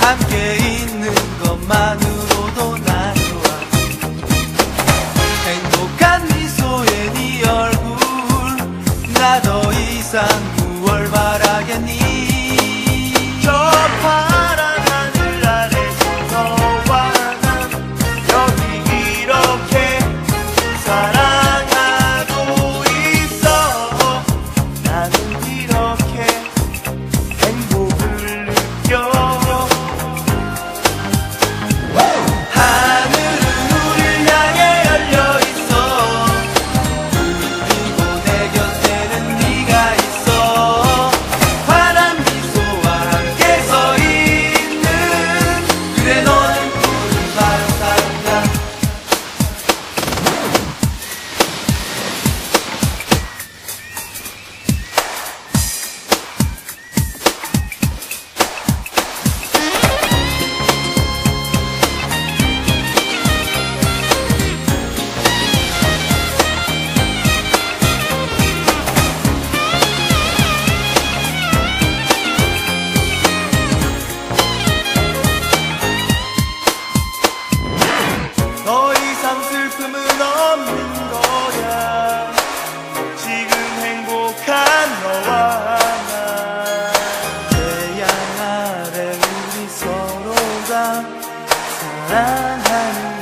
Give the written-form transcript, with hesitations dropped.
함께 있는 것만으로도 난 좋아. 행복한 미소의 네 얼굴, 나 더 이상 무얼 바라겠니. 저 파란 하늘 아래서 너와 난 여기 이렇게 사랑하고 있어. 나는 이렇게 행복을 느껴. 하늘은 우릴 향해 열려 있어. 그리고 내 곁에는 네가 있어. 파란 미소와 함께 서 있는, 그래 너는 푸른 바람살이야. 더 이상 슬픔은 없는 거야. 지금 행복한 너와 나. 태양 아래 우리 서로가 사랑하는